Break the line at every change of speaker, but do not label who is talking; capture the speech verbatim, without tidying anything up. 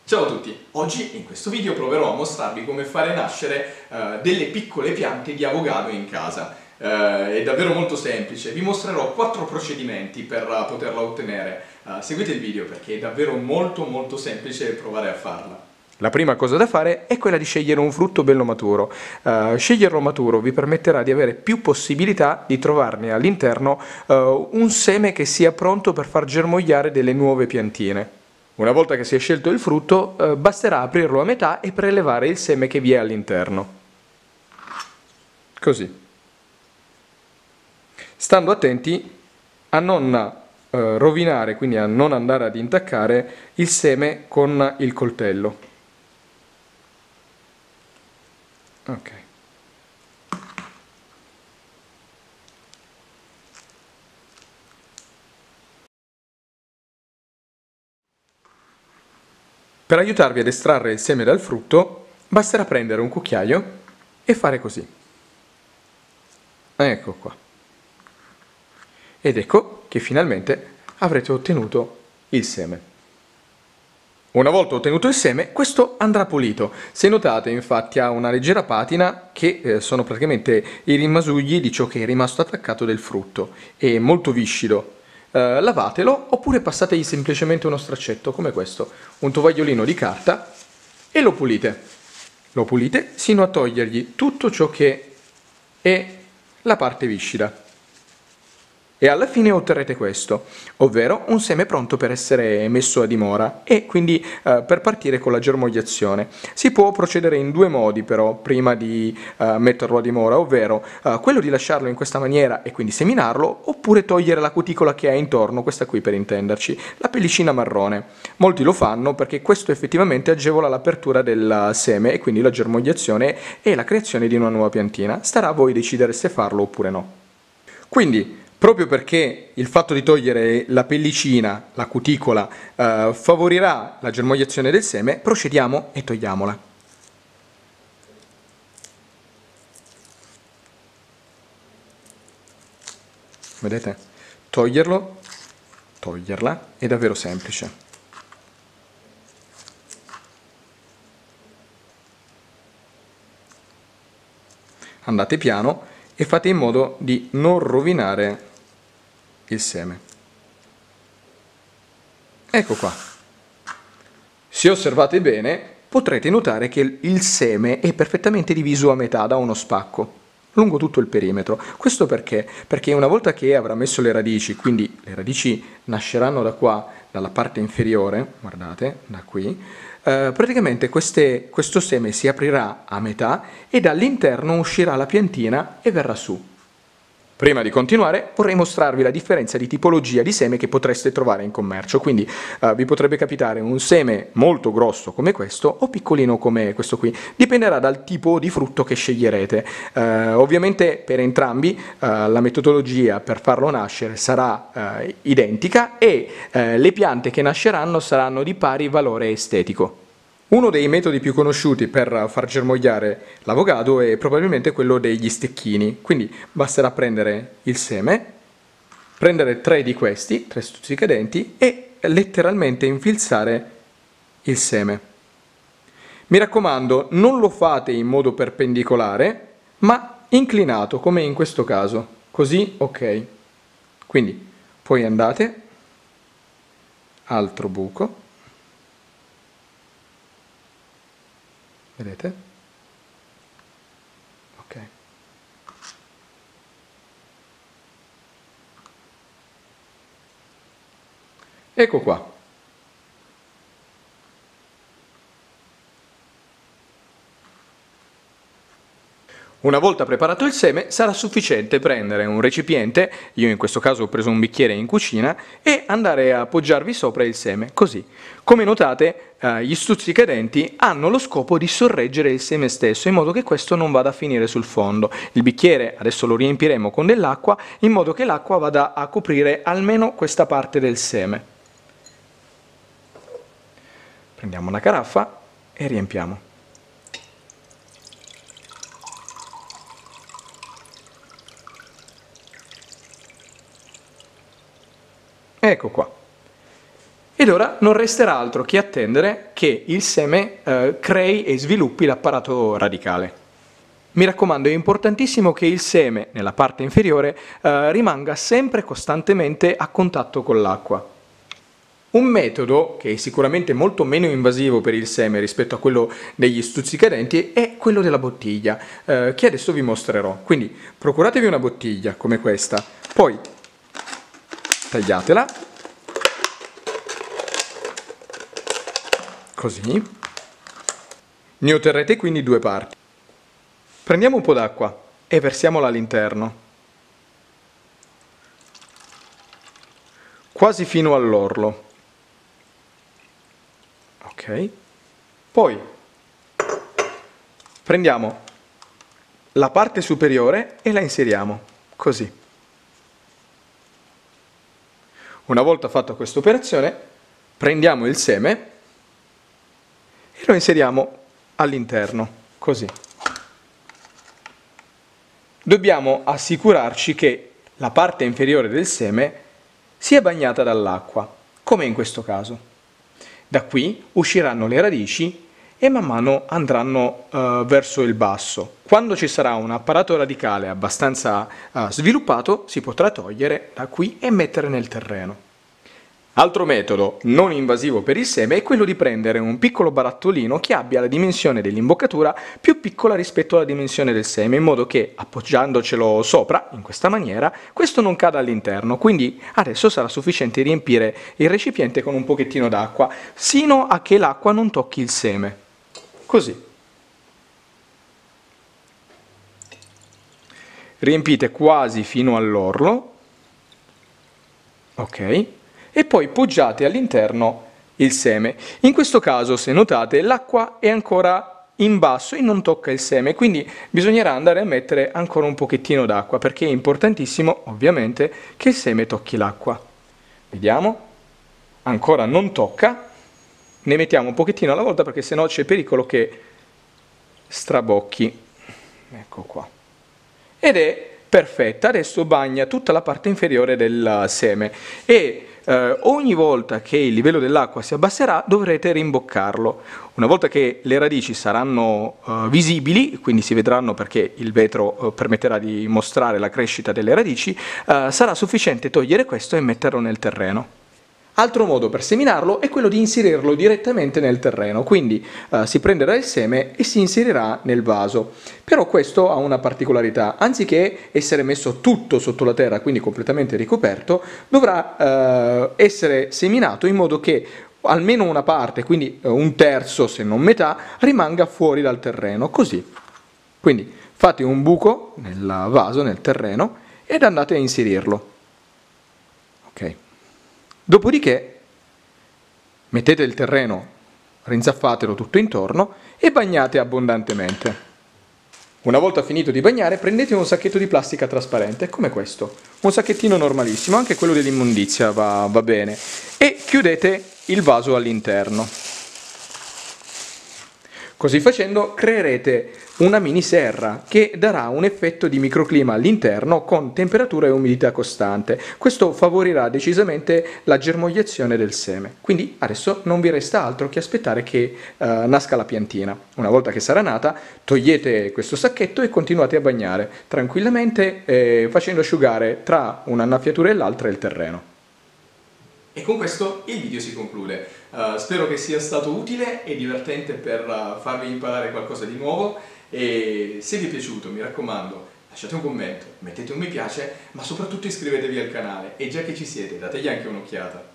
Ciao a tutti! Oggi in questo video proverò a mostrarvi come fare nascere uh, delle piccole piante di avocado in casa. Uh, è davvero molto semplice, vi mostrerò quattro procedimenti per uh, poterla ottenere. Uh, seguite il video perché è davvero molto molto semplice provare a farla. La prima cosa da fare è quella di scegliere un frutto bello maturo. Uh, sceglierlo maturo vi permetterà di avere più possibilità di trovarne all'interno uh, un seme che sia pronto per far germogliare delle nuove piantine. Una volta che si è scelto il frutto, eh, basterà aprirlo a metà e prelevare il seme che vi è all'interno. Così. Stando attenti a non eh, rovinare, quindi a non andare ad intaccare il seme con il coltello. Ok. Per aiutarvi ad estrarre il seme dal frutto, basterà prendere un cucchiaio e fare così. Ecco qua. Ed ecco che finalmente avrete ottenuto il seme. Una volta ottenuto il seme, questo andrà pulito. Se notate, infatti, ha una leggera patina che eh, sono praticamente i rimasugli di ciò che è rimasto attaccato del frutto. È molto viscido. Uh, lavatelo oppure passategli semplicemente uno straccetto come questo, un tovagliolino di carta, e lo pulite. Lo pulite sino a togliergli tutto ciò che è la parte viscida. E alla fine otterrete questo, ovvero un seme pronto per essere messo a dimora e quindi eh, per partire con la germogliazione. Si può procedere in due modi però prima di eh, metterlo a dimora, ovvero eh, quello di lasciarlo in questa maniera e quindi seminarlo, oppure togliere la cuticola che ha intorno, questa qui per intenderci, la pellicina marrone. Molti lo fanno perché questo effettivamente agevola l'apertura del seme e quindi la germogliazione e la creazione di una nuova piantina. Starà a voi decidere se farlo oppure no. Quindi, proprio perché il fatto di togliere la pellicina, la cuticola, eh, favorirà la germogliazione del seme, procediamo e togliamola. Vedete? Toglierlo, toglierla, è davvero semplice. Andate piano e fate in modo di non rovinare il seme. Ecco qua. Se osservate bene, potrete notare che il seme è perfettamente diviso a metà da uno spacco, lungo tutto il perimetro. Questo perché? Perché una volta che avrà messo le radici, quindi le radici nasceranno da qua, dalla parte inferiore, guardate, da qui, eh, praticamente queste, questo seme si aprirà a metà e dall'interno uscirà la piantina e verrà su. Prima di continuare vorrei mostrarvi la differenza di tipologia di seme che potreste trovare in commercio, quindi uh, vi potrebbe capitare un seme molto grosso come questo o piccolino come questo qui, dipenderà dal tipo di frutto che sceglierete. Uh, ovviamente per entrambi uh, la metodologia per farlo nascere sarà uh, identica e uh, le piante che nasceranno saranno di pari valore estetico. Uno dei metodi più conosciuti per far germogliare l'avocado è probabilmente quello degli stecchini, quindi basterà prendere il seme, prendere tre di questi, tre stuzzicadenti, e letteralmente infilzare il seme. Mi raccomando, non lo fate in modo perpendicolare, ma inclinato, come in questo caso, così ok. Quindi poi andate, altro buco, vedete? Ok. Ecco qua. Una volta preparato il seme sarà sufficiente prendere un recipiente, io in questo caso ho preso un bicchiere in cucina, e andare a appoggiarvi sopra il seme, così. Come notate, eh, gli stuzzicadenti hanno lo scopo di sorreggere il seme stesso, in modo che questo non vada a finire sul fondo. Il bicchiere adesso lo riempiremo con dell'acqua, in modo che l'acqua vada a coprire almeno questa parte del seme. Prendiamo una caraffa e riempiamo. Ecco qua. Ed ora non resterà altro che attendere che il seme eh, crei e sviluppi l'apparato radicale. Mi raccomando, è importantissimo che il seme, nella parte inferiore, eh, rimanga sempre costantemente a contatto con l'acqua. Un metodo, che è sicuramente molto meno invasivo per il seme rispetto a quello degli stuzzicadenti, è quello della bottiglia, eh, che adesso vi mostrerò. Quindi procuratevi una bottiglia come questa, poi tagliatela, così. Ne otterrete quindi due parti. Prendiamo un po' d'acqua e versiamola all'interno, quasi fino all'orlo. Ok. Poi prendiamo la parte superiore e la inseriamo, così. Una volta fatta questa operazione, prendiamo il seme e lo inseriamo all'interno, così. Dobbiamo assicurarci che la parte inferiore del seme sia bagnata dall'acqua, come in questo caso. Da qui usciranno le radici e man mano andranno uh, verso il basso. Quando ci sarà un apparato radicale abbastanza uh, sviluppato, si potrà togliere da qui e mettere nel terreno. Altro metodo non invasivo per il seme è quello di prendere un piccolo barattolino che abbia la dimensione dell'imboccatura più piccola rispetto alla dimensione del seme, in modo che, appoggiandocelo sopra, in questa maniera, questo non cada all'interno. Quindi adesso sarà sufficiente riempire il recipiente con un pochettino d'acqua, sino a che l'acqua non tocchi il seme. Così. Riempite quasi fino all'orlo. Ok. E poi poggiate all'interno il seme. In questo caso, se notate, l'acqua è ancora in basso e non tocca il seme, quindi bisognerà andare a mettere ancora un pochettino d'acqua, perché è importantissimo, ovviamente, che il seme tocchi l'acqua. Vediamo, ancora non tocca, ne mettiamo un pochettino alla volta perché sennò c'è pericolo che strabocchi. Ecco qua. Ed è perfetta, adesso bagna tutta la parte inferiore del seme e eh, ogni volta che il livello dell'acqua si abbasserà dovrete rimboccarlo. Una volta che le radici saranno eh, visibili, quindi si vedranno perché il vetro eh, permetterà di mostrare la crescita delle radici, eh, sarà sufficiente togliere questo e metterlo nel terreno. Altro modo per seminarlo è quello di inserirlo direttamente nel terreno, quindi eh, si prenderà il seme e si inserirà nel vaso. Però questo ha una particolarità: anziché essere messo tutto sotto la terra, quindi completamente ricoperto, dovrà eh, essere seminato in modo che almeno una parte, quindi eh, un terzo se non metà, rimanga fuori dal terreno, così. Quindi fate un buco nel vaso, nel terreno, ed andate a inserirlo. Ok. Dopodiché mettete il terreno, rinzaffatelo tutto intorno e bagnate abbondantemente. Una volta finito di bagnare, prendete un sacchetto di plastica trasparente, come questo, un sacchettino normalissimo, anche quello dell'immondizia va, va bene, e chiudete il vaso all'interno. Così facendo creerete una mini serra che darà un effetto di microclima all'interno con temperatura e umidità costante. Questo favorirà decisamente la germogliazione del seme. Quindi adesso non vi resta altro che aspettare che uh, nasca la piantina. Una volta che sarà nata, togliete questo sacchetto e continuate a bagnare tranquillamente, eh, facendo asciugare tra un'annaffiatura e l'altra il terreno. E con questo il video si conclude. Uh, spero che sia stato utile e divertente per uh, farvi imparare qualcosa di nuovo, e se vi è piaciuto, mi raccomando, lasciate un commento, mettete un mi piace, ma soprattutto iscrivetevi al canale e già che ci siete dategli anche un'occhiata.